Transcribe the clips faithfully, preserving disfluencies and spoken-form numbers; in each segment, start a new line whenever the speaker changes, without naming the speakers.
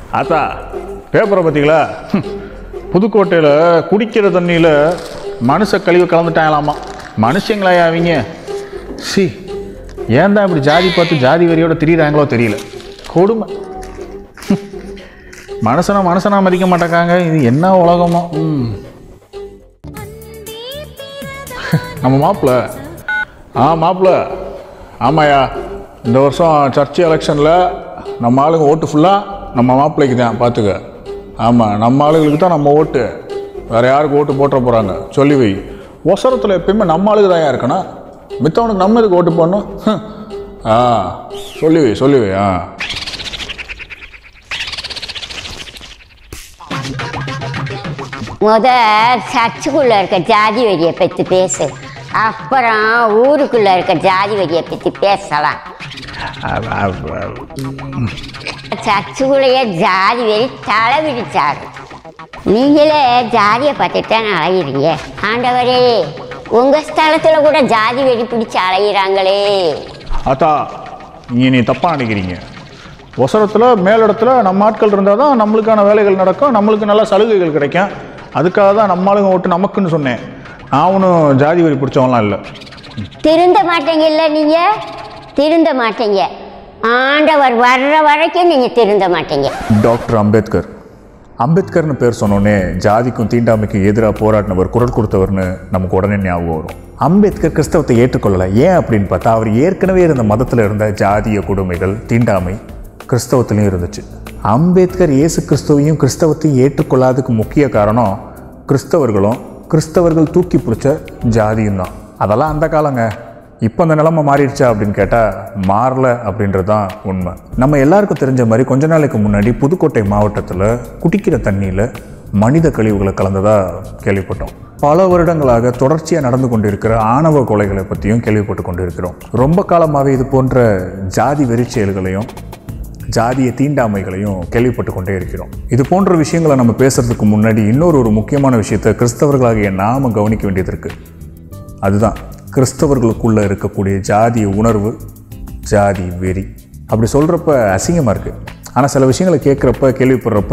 ஆத்தா பேப்பரை பார்த்தீங்களா? புதுக்கோட்டையில் குடிக்கிற தண்ணியில் மனுஷ கழிவு கலந்துட்டாங்களாமா. மனுஷங்களா அவங்க? சி ஏன் தான் இப்படி ஜாதி பார்த்து ஜாதி வெறியோட திரியிறாங்களோ தெரியல. கொடுமை. மனுஷனா மனுஷனா மதிக்க மாட்டேங்காங்க. இது என்ன உலகமோ. ம் நம்ம மாப்பிள்ள ஆ மாப்பிள்ள ஆமாயா, இந்த வருஷம் சர்ச் எலெக்ஷனில் நம்ம ஆளுங்க ஓட்டு ஃபுல்லாக நம்ம மாப்பிள்ளைக்கு தான் பார்த்துக்க. ஆமாம், நம்ம ஆளுங்களுக்கு தான் நம்ம ஓட்டு, வேறு யாருக்கு ஓட்டு போட்டுற போகிறாங்க சொல்லி வை. ஒசரத்தில் எப்பயுமே நம்ம ஆளுக்கு தான் இருக்கணும், மித்தவனுக்கு நம்ம இதுக்கு ஓட்டு போடணும். ஆ சொல்லி வை சொல்லி வை. ஆ
முத சர்ச்சுக்குள்ள இருக்க ஜாதி வெறியை பற்றி பேசு, அப்புறம் ஊருக்குள்ள இருக்க ஜாதி வெறியை பற்றி பேசலாம். சர்ச்சுக்குள்ளேயே ஜாதி வெறி தலை விரிச்சாரு. நீங்களே ஜாதியை பார்த்துட்டான் அழகிறீங்க. ஆண்டவரே, உங்க ஸ்தலத்துல கூட ஜாதி வெறி பிடிச்சி அழகிறாங்களே.
அத்தா நீ நீ தப்பா நினைக்கிறீங்க. ஒசரத்தில் மேலிடத்துல நம்ம ஆட்கள் இருந்தால் தான் நம்மளுக்கான வேலைகள் நடக்கும், நம்மளுக்கு நல்ல சலுகைகள் கிடைக்கும். அதுக்காக தான் நம்ம ஆளுங்க ஓட்டு நமக்குன்னு சொன்னேன். நான் ஒன்றும் ஜாதி வெறி பிடிச்சவங்களாம் இல்லை.
திருந்த மாட்டீங்க. இல்லை நீங்க திருந்த மாட்டீங்க. ஆண்டவர் வர்ற வரைக்கும் நீங்க திருந்த மாட்டீங்க.
டாக்டர் அம்பேத்கர் அம்பேத்கர்னு பேர் சொன்னோடனே ஜாதிக்கும் தீண்டாமைக்கும் எதிராக போராடினவர், குரல் கொடுத்தவர்னு நமக்கு உடனே ஞாபகம் வரும். அம்பேத்கர் கிறிஸ்தவத்தை ஏற்றுக்கொள்ளலை. ஏன் அப்படின்னு பார்த்தா அவர் ஏற்கனவே இருந்த மதத்தில் இருந்த ஜாதிய கொடுமைகள், தீண்டாமை கிறிஸ்தவத்திலையும் இருந்துச்சு. அம்பேத்கர் இயேசு கிறிஸ்துவையும் கிறிஸ்தவத்தையும் ஏற்றுக்கொள்ளாததுக்கு முக்கிய காரணம் கிறிஸ்தவர்களும் கிறிஸ்தவர்கள் தூக்கி பிடிச்ச ஜாதியும் தான். அதெல்லாம் அந்த காலங்க. இப்போ அந்த நிலைமை மாறிடுச்சா அப்படின்னு கேட்டால் மாறலை அப்படின்றது தான் உண்மை. நம்ம எல்லாருக்கும் தெரிஞ்ச மாதிரி கொஞ்ச நாளைக்கு முன்னாடி புதுக்கோட்டை மாவட்டத்தில் குடிக்கிற தண்ணியில் மனித கழிவுகளை கலந்ததாக கேள்விப்பட்டோம். பல வருடங்களாக தொடர்ச்சியாக நடந்து கொண்டிருக்கிற ஆணவ கொலைகளை பற்றியும் கேள்விப்பட்டு கொண்டு இருக்கிறோம். ரொம்ப காலமாகவே இது போன்ற ஜாதி வெறி செயல்களையும் ஜாதிய தீண்டாமைகளையும் கேள்விப்பட்டு கொண்டே இருக்கிறோம். இது போன்ற விஷயங்களை நம்ம பேசுறதுக்கு முன்னாடி இன்னொரு ஒரு முக்கியமான விஷயத்தை கிறிஸ்தவர்களாகிய நாம கவனிக்க வேண்டியது இருக்கு. அதுதான் கிறிஸ்தவர்களுக்குள்ள இருக்கக்கூடிய ஜாதிய உணர்வு, ஜாதி வெறி. அப்படி சொல்றப்ப அசிங்கமா இருக்கு, ஆனால் சில விஷயங்களை கேட்குறப்ப கேள்விப்படுறப்ப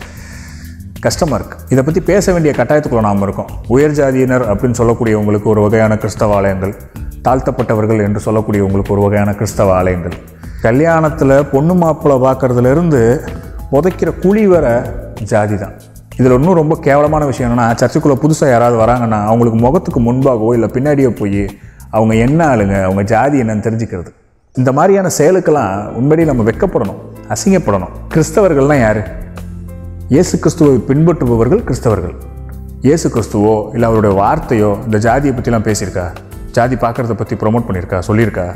கஷ்டமாக இருக்குது. இதை பற்றி பேச வேண்டிய கட்டாயத்துக்குள்ள நாம் இருக்கோம். உயர் ஜாதியினர் அப்படின்னு சொல்லக்கூடியவங்களுக்கு ஒரு வகையான கிறிஸ்தவ ஆலயங்கள், தாழ்த்தப்பட்டவர்கள் என்று சொல்லக்கூடியவங்களுக்கு ஒரு வகையான கிறிஸ்தவ ஆலயங்கள், கல்யாணத்தில் பொண்ணு மாப்பிள்ளை பார்க்குறதுலேருந்து புதைக்கிற குழி வர ஜாதி தான். இதில் இன்னும் ரொம்ப கேவலமான விஷயம் என்னென்னா, சர்ச்சுக்குள்ளே புதுசாக யாராவது வராங்கன்னா அவங்களுக்கு முகத்துக்கு முன்பாகவோ இல்லை பின்னாடியோ போய் அவங்க என்ன ஆளுங்க, அவங்க ஜாதி என்னன்னு தெரிஞ்சுக்கிறது. இந்த மாதிரியான செயலுக்கெல்லாம் உண்மையிலேயே நம்ம வெட்கப்படணும், அசிங்கப்படணும். கிறிஸ்தவர்கள்லாம் யார்? இயேசு கிறிஸ்துவை பின்பற்றுபவர்கள் கிறிஸ்தவர்கள். இயேசு கிறிஸ்துவோ இல்லை அவருடைய வார்த்தையோ இந்த ஜாதியை பற்றிலாம் பேசியிருக்கா? ஜாதி பார்க்குறத பற்றி ப்ரொமோட் பண்ணியிருக்கா, சொல்லியிருக்கா?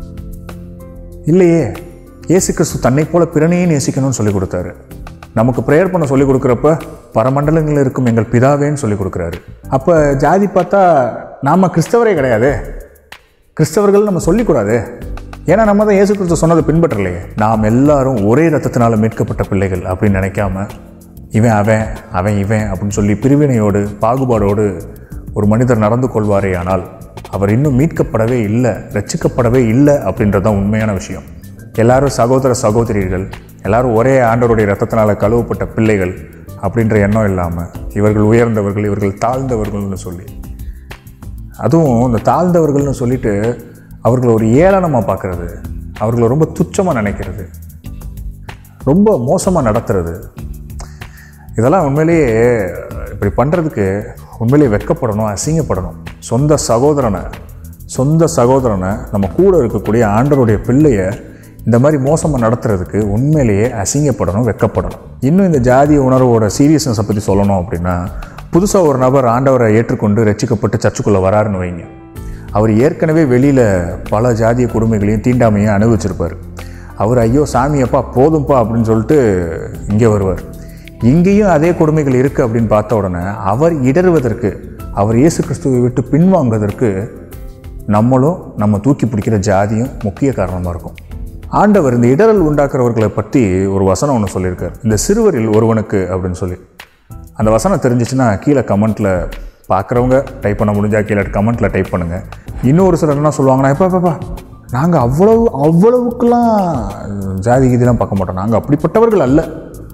இல்லையே. இயேசு கிறிஸ்து தன்னை போல பிறனையும் நேசிக்கணும்னு சொல்லிக் கொடுத்தாரு. நமக்கு ப்ரேயர் பண்ண சொல்லிக் கொடுக்குறப்ப பரமண்டலங்களில் இருக்கும் எங்கள் பிதாவேன்னு சொல்லிக் கொடுக்குறாரு. அப்போ ஜாதி பார்த்தா நாம் கிறிஸ்தவரே கிடையாது, கிறிஸ்தவர்கள் நம்ம சொல்லிக்கூடாது. ஏன்னா நம்ம தான் இயேசு கிறிஸ்து சொன்னதை பின்பற்றலையே. நாம் எல்லாரும் ஒரே ரத்தத்தினால மீட்கப்பட்ட பிள்ளைகள் அப்படின்னு நினைக்காம இவன் அவன் அவன் இவன் அப்படின்னு சொல்லி பிரிவினையோடு பாகுபாடோடு ஒரு மனிதர் நடந்து கொள்வாரே ஆனால் அவர் இன்னும் மீட்கப்படவே இல்லை, ரட்சிக்கப்படவே இல்லை அப்படின்றதான் உண்மையான விஷயம். எல்லாரும் சகோதர சகோதரிகள், எல்லாரும் ஒரே ஆண்டவருடைய ரத்தத்தினால் கழுவப்பட்ட பிள்ளைகள் அப்படின்ற எண்ணம் இல்லாமல் இவர்கள் உயர்ந்தவர்கள், இவர்கள் தாழ்ந்தவர்கள்னு சொல்லி, அதுவும் இந்த தாழ்ந்தவர்கள்னு சொல்லிட்டு அவர்களை ஒரு ஏளனமாக பார்க்குறது, அவர்களை ரொம்ப துச்சமாக நினைக்கிறது, ரொம்ப மோசமாக நடத்துறது, இதெல்லாம் உண்மையிலேயே இப்படி பண்ணுறதுக்கு உண்மையிலேயே வெட்கப்படணும், அசிங்கப்படணும். சொந்த சகோதரனை சொந்த சகோதரனை நம்ம கூட இருக்கக்கூடிய ஆண்டவருடைய பிள்ளையை இந்த மாதிரி மோசமாக நடத்துறதுக்கு உண்மையிலேயே அசிங்கப்படணும், வெட்கப்படணும். இன்னும் இந்த ஜாதிய உணர்வோட சீரியஸ்னஸை பற்றி சொல்லணும் அப்படின்னா, புதுசாக ஒரு நபர் ஆண்டவரை ஏற்றுக்கொண்டு ரட்சிக்கப்பட்டு சர்ச்சுக்குள்ளே வராருன்னு வைங்க. அவர் ஏற்கனவே வெளியில் பல ஜாதிய கொடுமைகளையும் தீண்டாமையும் அனுபவிச்சிருப்பார். அவர் ஐயோ சாமியப்பா போதும்ப்பா அப்படின்னு சொல்லிட்டு இங்கே வருவார். இங்கேயும் அதே கொடுமைகள் இருக்குது அப்படின்னு பார்த்த உடனே அவர் இடறுவதற்கு, அவர் இயேசு கிறிஸ்துவை விட்டு பின்வாங்குவதற்கு நம்மளும் நம்ம தூக்கி பிடிக்கிற ஜாதியும் முக்கிய காரணமாக இருக்கும். ஆண்டவர் இந்த இடரல் உண்டாக்குறவர்களை பற்றி ஒரு வசனம் ஒன்று சொல்லியிருக்கார், இந்த சிறுவரில் ஒருவனுக்கு அப்படின்னு சொல்லி. அந்த வசனம் தெரிஞ்சிச்சுன்னா கீழே கமெண்ட்டில் பார்க்குறவங்க டைப் பண்ண முடிஞ்சால் கீழே கமெண்ட்டில் டைப் பண்ணுங்கள். இன்னொரு சிலர் என்ன சொல்லுவாங்கன்னா, எப்பா பாப்பா நாங்கள் அவ்வளவு அவ்வளவுக்கெல்லாம் ஜாதி கீதிலாம் பார்க்க மாட்டோம், நாங்கள் அப்படிப்பட்டவர்கள் அல்ல,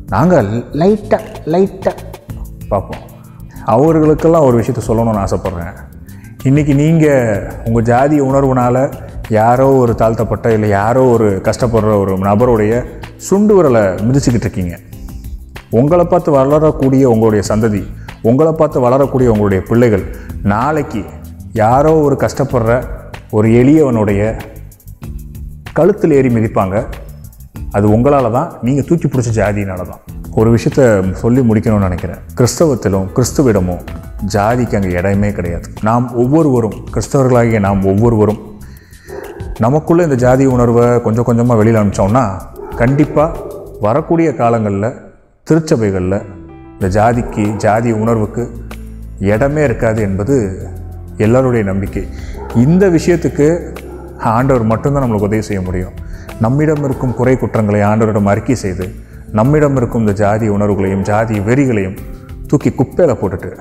நாங்கள் லைட்டாக லைட்டாக பார்ப்போம். அவர்களுக்கெல்லாம் ஒரு விஷயத்த சொல்லணும்னு ஆசைப்பட்றேன். இன்றைக்கி நீங்கள் உங்கள் ஜாதி உணர்வுனால் யாரோ ஒரு தாழ்த்தப்பட்ட இல்லை யாரோ ஒரு கஷ்டப்படுற ஒரு நபருடைய சுண்டு விரலை மிதிச்சுக்கிட்டு இருக்கீங்க. உங்களை பார்த்து வளரக்கூடிய உங்களுடைய சந்ததி, உங்களை பார்த்து வளரக்கூடிய உங்களுடைய பிள்ளைகள் நாளைக்கு யாரோ ஒரு கஷ்டப்படுற ஒரு எளியவனுடைய கழுத்தில் ஏறி மிதிப்பாங்க. அது உங்களால் தான், நீங்கள் தூக்கி பிடிச்ச ஜாதியினால தான். ஒரு விஷயத்த சொல்லி முடிக்கணும்னு நினைக்கிறேன். கிறிஸ்தவத்திலும் கிறிஸ்துவிடமும் ஜாதிக்கு அங்கே இடமே கிடையாது. நாம் ஒவ்வொருவரும், கிறிஸ்தவர்களாகிய நாம் ஒவ்வொருவரும் நமக்குள்ளே இந்த ஜாதி உணர்வை கொஞ்சம் கொஞ்சமாக வெளியில் அனுப்பிச்சோம்னா கண்டிப்பாக வரக்கூடிய காலங்களில் திருச்சபைகளில் இந்த ஜாதிக்கு ஜாதி உணர்வுக்கு இடமே இருக்காது என்பது எல்லாருடைய நம்பிக்கை. இந்த விஷயத்துக்கு ஆண்டவர் மட்டும்தான் நம்மளுக்கு உதவி செய்ய முடியும். நம்மிடம் இருக்கும் குறை குற்றங்களை ஆண்டவரிடம் அறிக்கை செய்து நம்மிடம் இருக்கும் இந்த ஜாதி உணர்வுகளையும் ஜாதி வெறிகளையும் தூக்கி குப்பையில் போட்டுட்டு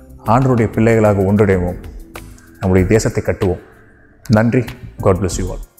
ஆண்டவருடைய பிள்ளைகளாக ஒன்றிணைவோம். நம்முடைய தேசத்தை கட்டுவோம். நன்றி. God bless you all.